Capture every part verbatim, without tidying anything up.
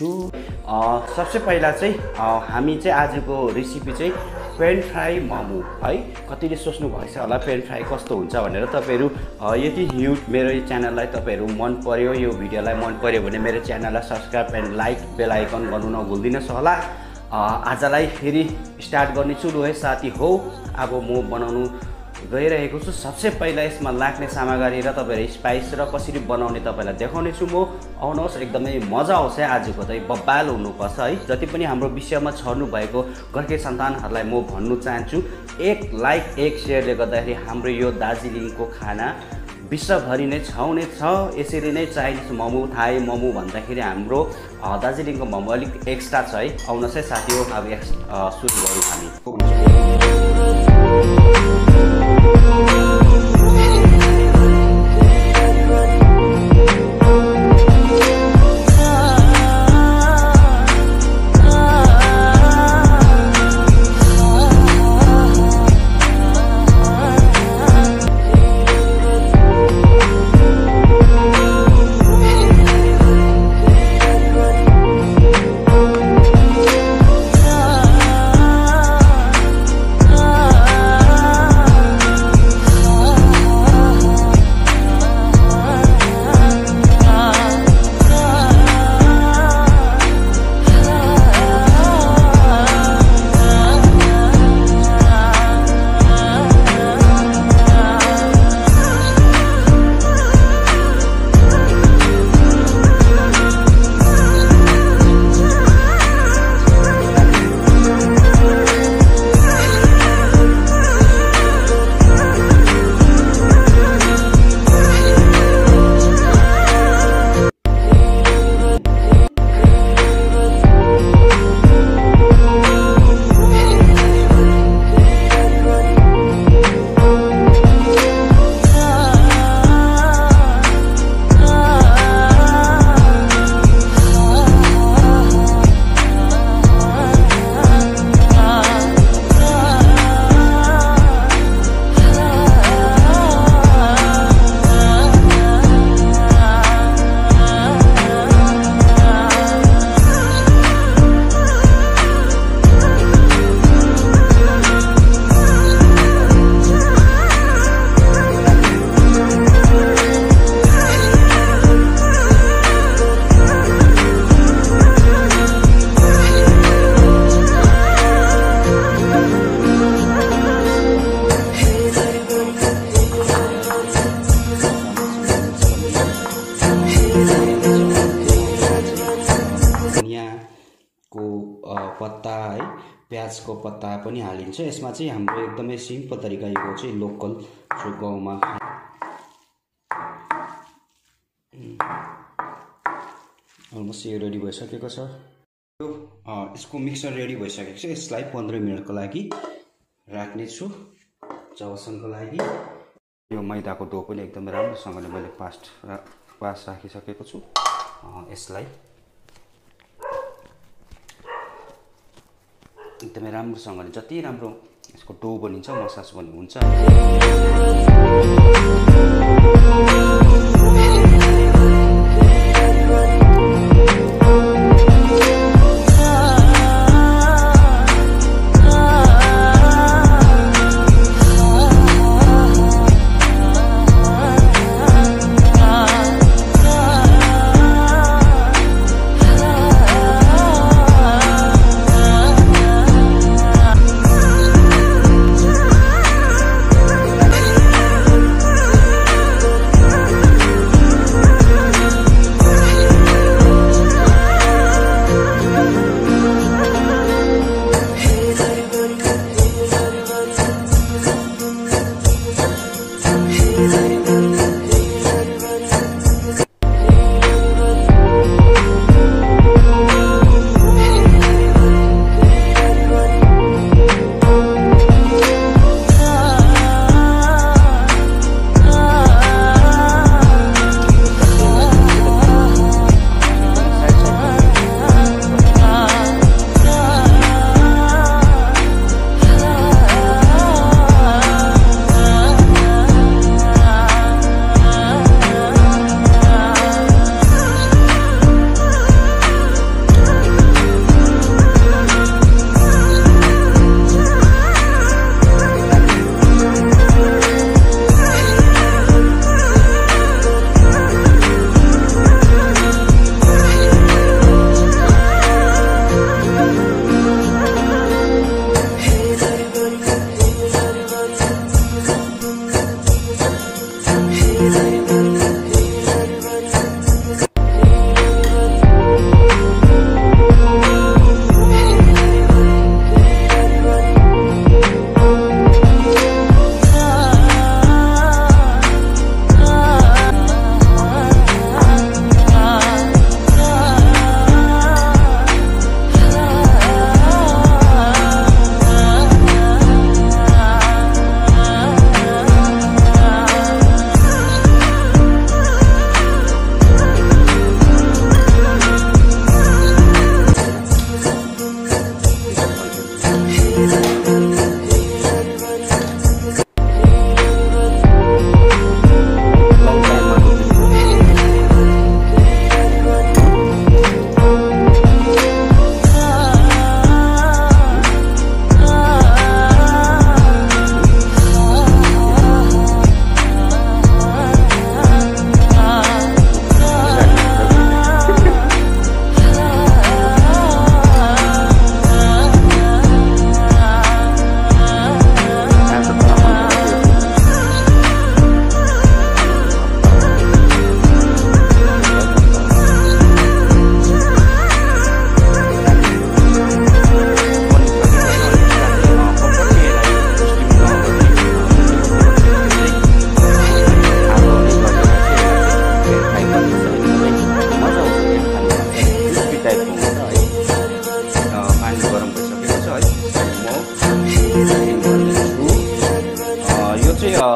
छु। सबसे पहिला चाहिँ हामी चाहिँ आजको रेसिपी चाहिँ पेन फ्राई मोमो है। कतिले सोच्नु भएछ होला पेन फ्राई कस्तो हुन्छ भनेर। तपाईहरु यदि न्यू मेरो च्यानललाई तपाईहरु मन पर्यो, यो भिडियोलाई मन पर्यो भने मेरो च्यानललाई subscribe and like bell icon गर्नु नभुल्दिनुस् होला। आजलाई फेरि स्टार्ट गर्ने छु है साथी हो। अब म बनाउनु गइरहेको छु। सबसे पहिला यसमा लाग्ने सामग्री र तपाईहरु स्पाइस र कसरी बनाउने तपाईलाई देखाउने छु म। आउनुहोस्, एकदमै मजा आउँछ आजको चाहिँ बब्बाल हुनुपर्छ है। जति पनि हाम्रो विषयमा छर्नु भएको घरकै सन्तानहरूलाई म भन्नु चाहन्छु, एक लाइक एक शेयरले गर्दाखेरि हाम्रो यो दार्जिलिङको खाना विश्वभरि नै छाउने छ। यसरी नै चाइनिज मोमो, थाई मोमो भन्दाखेरि हाम्रो दार्जिलिङको मोमो अलिक एक्स्ट्रा छ है। आउनुहोस् है साथी हो, अब सुरु गरौँ हामी। पत्ता है, प्याजको पत्ता पनि हालिन्छ। यसमा चाहिँ हाम्रो एकदमै सिम्पल तरिका यो चाहिँ लोकल जो गाउँमा अलमोस्ट यो रेडी भइसकेको छ। यो यसको मिक्सर रेडी भइसकेको छ। यसलाई पन्ध्र मिनटको लागि राख्ने छु जबसम्मको लागि। यो मैदाको डो पनि एकदमै राम्रोसँगले मैले पास्ट पास राखिसकेको छु। यसलाई एकदमै राम्रोसँगले जति राम्रो यसको डो बनिन्छ मसाज पनि हुन्छ।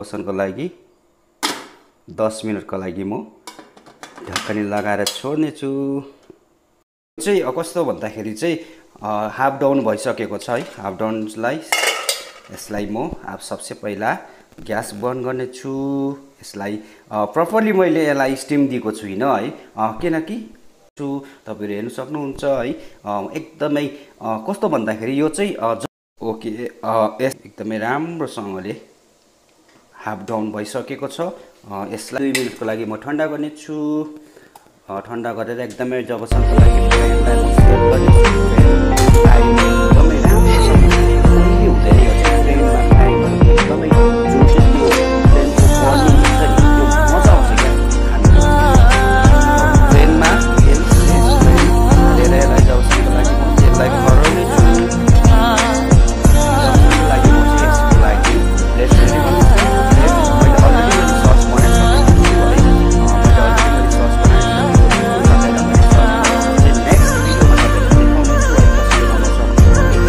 जबसम्मको लागि दस मिनटको लागि म ढक्कनी लगाएर छोड्ने छु। चाहिँ कस्तो भन्दाखेरि चाहिँ हाफ डाउन भइसकेको छ है। हाफ डाउनलाई यसलाई म अब सबसे पहिला ग्यास बन्द गर्ने छु। यसलाई प्रपरली मैले यसलाई स्टिम दिएको छुइनँ है, किनकि छु तपाईहरु हेर्न सक्नुहुन्छ है। एकदमै कस्तो भन्दाखेरि यो चाहिँ ओके एकदमै राम्रोसँगले हाफ डाउन भइसकेको छ। यसलाई दुई मिनटको लागि म ठन्डा गर्ने छु। ठन्डा गरेर एकदमै जबसम्मको लागि फ्यानलाई म सेट गर्ने छु। एकदमै राम्रोसँगले कहिले हुँदैन यो चाहिँ फ्यानमा फ्राई गरेको एकदमै जुन चाहिँ त्यो फ्यानको बर्निङ हुन्छ नि त्यो मजा आउँछ क्या खानु। फ्यानमा तेल हालेर यसलाई जबसम्मको लागि म तेललाई खराउने छु। जबसम्मको लागि म चाहिँ यसको लागि प्लेट रेडी गर्नु छु। मैले अलरेडी मैले सस बनाइसकेको छु है। मैले अलरेडी मैले सस बनाइसकेको छु। तपाईँलाई मैले सस चाहिँ नेक्स्ट भिडियोमा तपाईँलाई देखाउने छु है कसरी बनाउन सक्छु।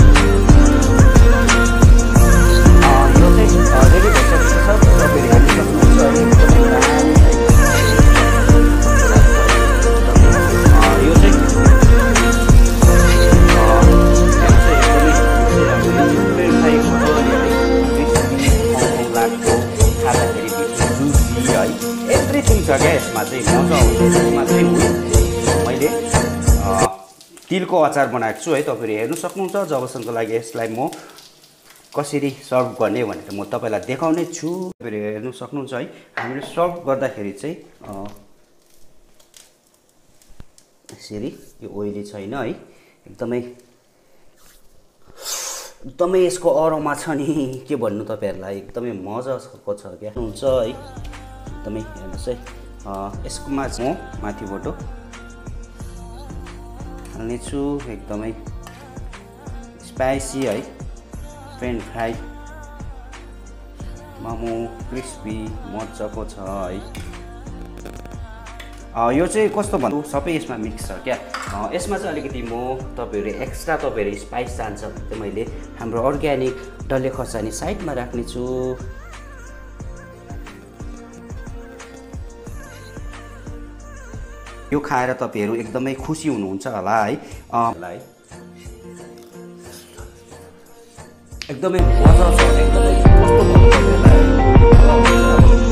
यो चाहिँ रेडी भइसकेको छ। तपाईँले हेर्न सक्नुहुन्छ है। एकदमै दामी है। यो चाहिँ एभ्रिथिङ छ क्या यसमा चाहिँ मजा आउँछ। यसमा चाहिँ मैले तिलको अचार बनाएको छु है। तपाईँहरू हेर्नु सक्नुहुन्छ। जबसम्मको लागि यसलाई म कसरी सर्भ गर्ने भनेर म तपाईँलाई देखाउने छु। तपाईँहरू हेर्नु सक्नुहुन्छ है। हामीले सर्भ गर्दाखेरि चाहिँ यसरी यो ओइली छैन है। एकदमै एकदमै यसको अरोमा छ नि के भन्नु तपाईँहरूलाई। एकदमै मजाको छ क्या हुन्छ है। एकदमै हेर्नुहोस् है। यसकोमा चाहिँ म माथिबाट हाल्ने छु। एकदमै स्पाइसी है। फ्रेन्च फ्राई मोमो क्रिस्पी मजाको छ है। यो चाहिँ कस्तो भन्नु सबै यसमा मिक्स छ क्या। यसमा चाहिँ अलिकति म तपाईँहरू एक्स्ट्रा तपाईँहरू स्पाइस चाहन्छ भने चाहिँ मैले हाम्रो अर्ग्यानिक डल्ले खोर्सानी साइडमा राख्ने छु। यो खाएर तपाईँहरू एकदमै खुसी हुनुहुन्छ होला है। एकदमै मजा छ। एकदमै कस्तो भन्नु तपाईँहरूलाई।